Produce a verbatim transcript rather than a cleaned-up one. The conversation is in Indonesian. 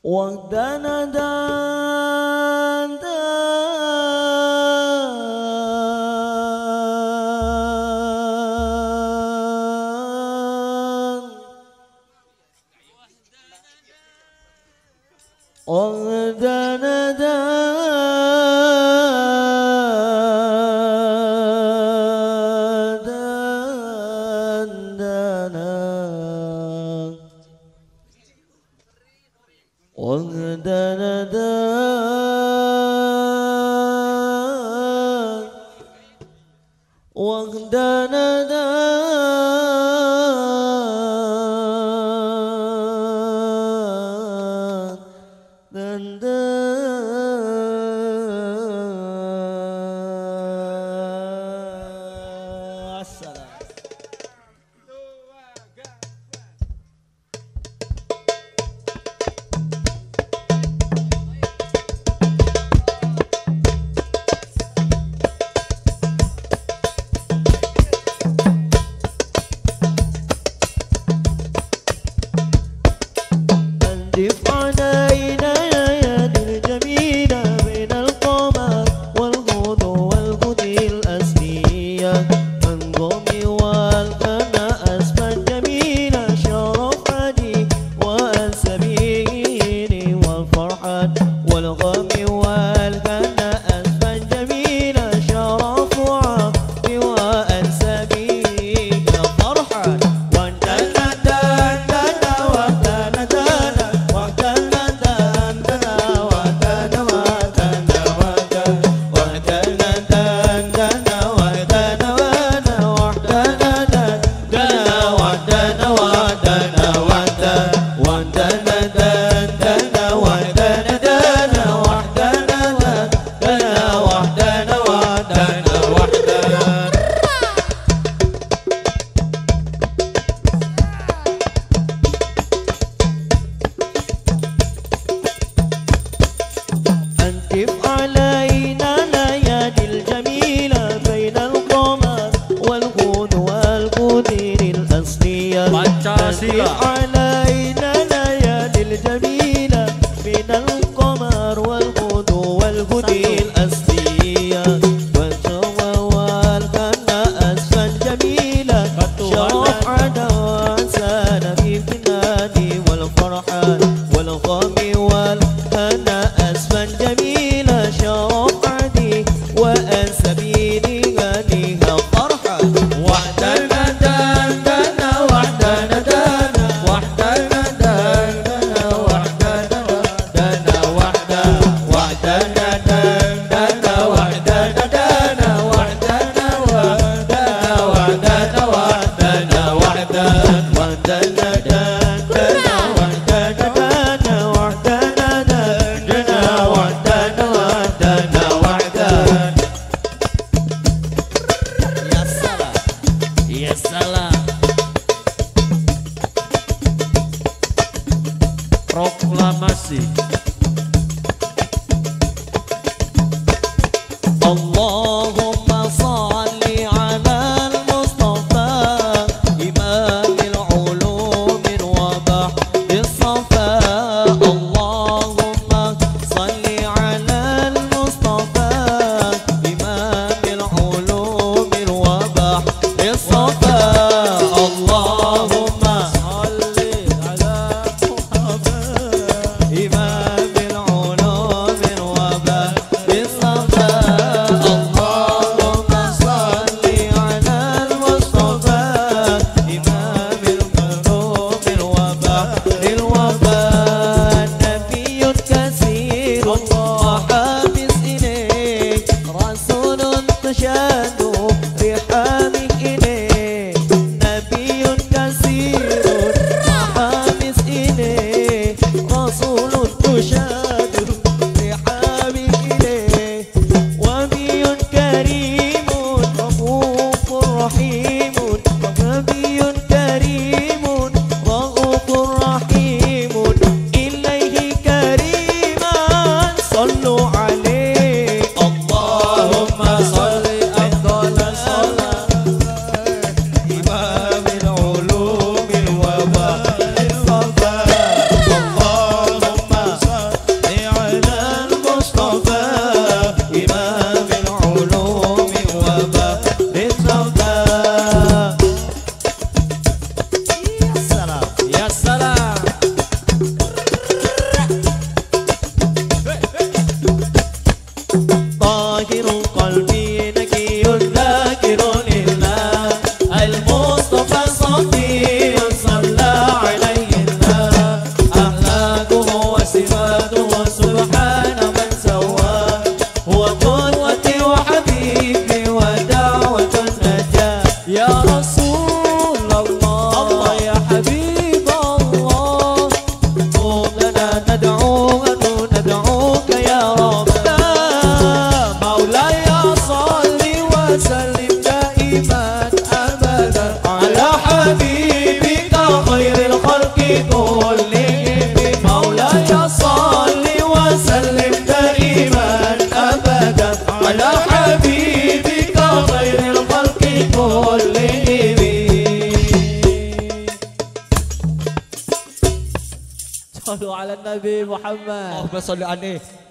وحدنا دان دان وحدنا دان دان وحدنا دان وحدنا دان دان دان السلام. أنجف علينا يا دي الجميلة بين القمر والغد والغد الأسنية الغم والقنا أسفل جميلة شرفتني وأنسبيني والفرحة والغم والقنا أسفل جميلة شرف عقلي وأنسبيني فرحة وانتنا دانا وانتنا دانا وانتنا دانا وانتنا وانتنا وانتنا دانا وانتنا وانا وانتنا دانا وانتنا وانتنا وانتنا دانا وانتنا دانا وانتنا دانا وانتنا وانتنا وانتنا أنتف علينا ليالي الجميلة بين القمر والغد والغدير الأصلية أنتف علينا ليالي الجميلة بين القمر والغد والغدير الأصلية والجوى والقنا أسفل جميلة شرف عدا وانسانا في فنادي والفرحة والغم والهنا أسفل جميلة شرف عدي وأنسبيني غنيها فرحة وحدنا دانا وحدنا دانا وحدنا دانا وحدنا دانا وحدنا وحدنا دانا وحدنا دانا وحدنا وحدنا وحدنا وحدنا وحدنا وحدنا دانا وحدنا دانا وحدنا دانا وحدنا وحدنا وحدنا. يا سلام يا سلام. Proklamasi Allahumma salli ala al-Mustafa imam al-ulum wa bahri as-safa. Allahumma salli ala al-Mustafa imam al-ulum wa bahri as-safa. Allahumma salli ala Muhammad imam al-ulum wa bahri as-safa. Allahumma salli ala al-Mustafa imam al-ulum wa bahri al-wafa. Nabiyyun kasirun وحافظ إليك رسول تشاد رحامك إليك. نبي كثير وحافظ إليك رسول تشاد رحامك إليك. ونبي كريم رؤوف رحيم. ونبي كريم رؤوف رحيم. صلوا على النبي محمد. Allahumma sholli alaihi.